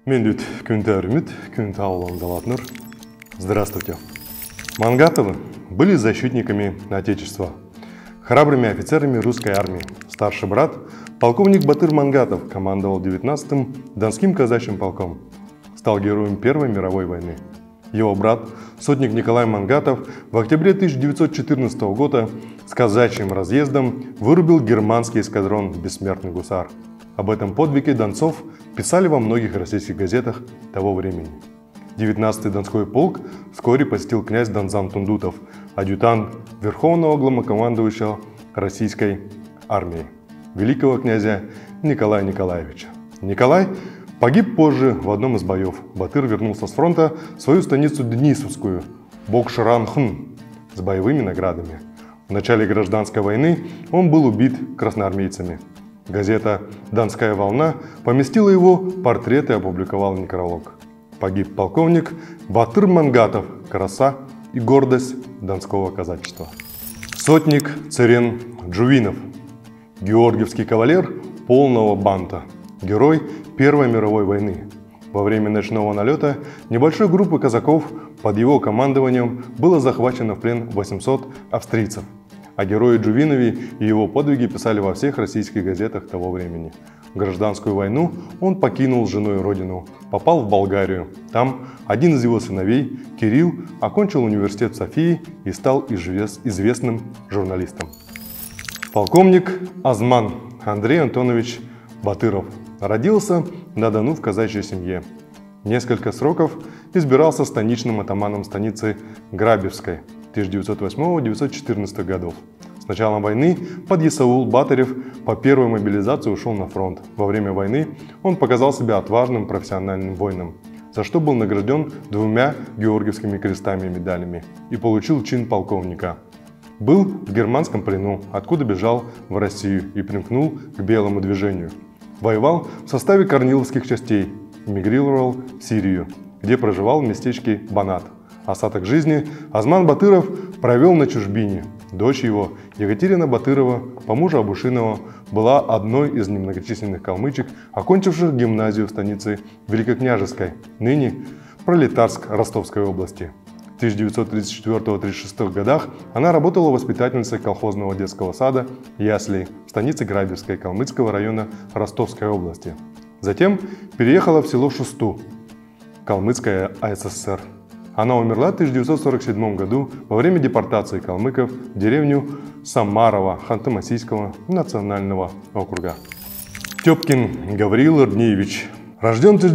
Мендют Кюнтармит, Кюнтаулан Галатнер. Здравствуйте. Мангатовы были защитниками Отечества, храбрыми офицерами русской армии. Старший брат, полковник Батыр Мангатов, командовал 19-м Донским казачьим полком. Стал героем Первой мировой войны. Его брат, сотник Николай Мангатов, в октябре 1914 года с казачьим разъездом вырубил германский эскадрон «Бессмертный гусар». Об этом подвиге донцов писали во многих российских газетах того времени. 19-й Донской полк вскоре посетил князь Донзан Тундутов, адъютант верховного главнокомандующего российской армии, великого князя Николая Николаевича. Николай погиб позже в одном из боев. Батыр вернулся с фронта в свою станицу Денисовскую, Бокшаранхн, с боевыми наградами. В начале гражданской войны он был убит красноармейцами. Газета «Донская волна» поместила его портрет и опубликовала некролог. Погиб полковник Батыр Мангатов, краса и гордость донского казачества. Сотник Церен Джувинов, георгиевский кавалер полного банта, герой Первой мировой войны. Во время ночного налета небольшой группы казаков под его командованием было захвачено в плен 800 австрийцев. О герое Джувинове и его подвиги писали во всех российских газетах того времени. В гражданскую войну он покинул с женой родину, попал в Болгарию. Там один из его сыновей, Кирилл, окончил университет в Софии и стал известным журналистом. Полковник Азман Андрей Антонович Батыров родился на Дону в казачьей семье. Несколько сроков избирался станичным атаманом станицы Грабевской 1908-1914 годов. С началом войны подъясаул Батырев по первой мобилизации ушел на фронт. Во время войны он показал себя отважным профессиональным воином, за что был награжден 2 георгиевскими крестами и медалями и получил чин полковника. Был в германском плену, откуда бежал в Россию и примкнул к белому движению. Воевал в составе корниловских частей, эмигрировал в Сирию, где проживал в местечке Банат. Остаток жизни Азман Батыров провел на чужбине. Дочь его, Екатерина Батырова, по мужу Абушинова, была одной из немногочисленных калмычек, окончивших гимназию в станице Великокняжеской, ныне Пролетарск Ростовской области. В 1934-1936 годах она работала воспитательницей колхозного детского сада «Ясли» в станице Грабевской Калмыцкого района Ростовской области. Затем переехала в село Шусту, Калмыцкая АССР. Она умерла в 1947 году во время депортации калмыков в деревню Самарова Ханты-Мансийского национального округа. Тёпкин Гавриил Ирднеевич. Рожден в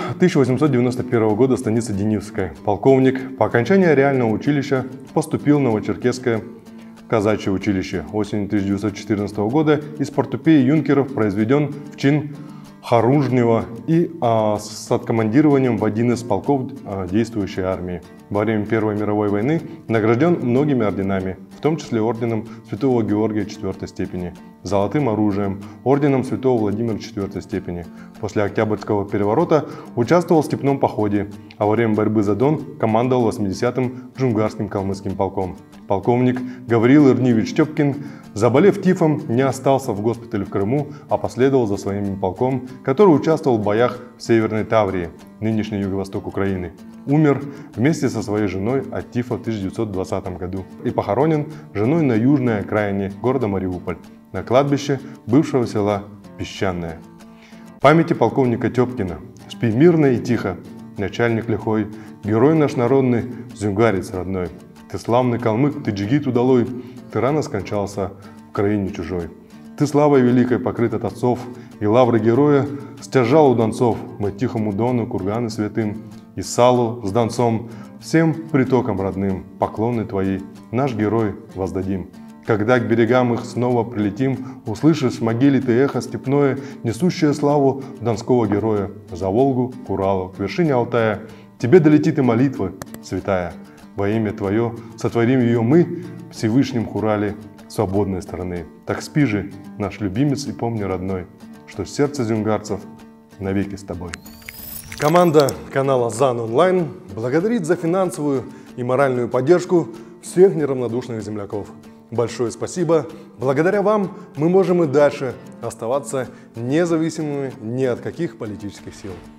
1891 года в станице Денисовская. Полковник. По окончании реального училища поступил в Новочеркесское казачье училище. Осенью 1914 года из портупеи юнкеров произведен в чин хорунжнего и с откомандированием в один из полков действующей армии. Во время Первой мировой войны награжден многими орденами, в том числе орденом Святого Георгия 4 степени, золотым оружием, орденом Святого Владимира 4 степени. После Октябрьского переворота участвовал в степном походе, а во время борьбы за Дон командовал 80-м Джунгарским калмыцким полком. Полковник Гавриил Ирднеевич Тёпкин, заболев тифом, не остался в госпитале в Крыму, а последовал за своим полком, который участвовал в боях в Северной Таврии, нынешний юго-восток Украины. Умер вместе со своей женой от тифа в 1920 году и похоронен женой на южной окраине города Мариуполь, на кладбище бывшего села Песчаное. Памяти полковника Тёпкина. Спи мирно и тихо, начальник лихой, герой наш народный, зюнгарец родной. Ты славный калмык, ты джигит удалой, ты рано скончался в краине чужой. Ты славой великой покрыт от отцов, и лавры героя стяжал у донцов. Мы тихому дону, курганы святым, и салу с донцом, всем притокам родным, поклоны твои, наш герой воздадим. Когда к берегам их снова прилетим, услышишь в могиле ты эхо степное, несущее славу донского героя. За Волгу, к Уралу, к вершине Алтая, тебе долетит и молитва святая. Во имя твое сотворим ее мы, Всевышним хурали свободной страны. Так спи же, наш любимец, и помни, родной, что сердце зюнгарцев навеки с тобой. Команда канала ЗАН Онлайн благодарит за финансовую и моральную поддержку всех неравнодушных земляков. Большое спасибо. Благодаря вам мы можем и дальше оставаться независимыми ни от каких политических сил.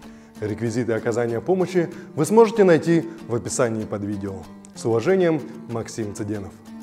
Реквизиты оказания помощи вы сможете найти в описании под видео. С уважением, Максим Цыденов.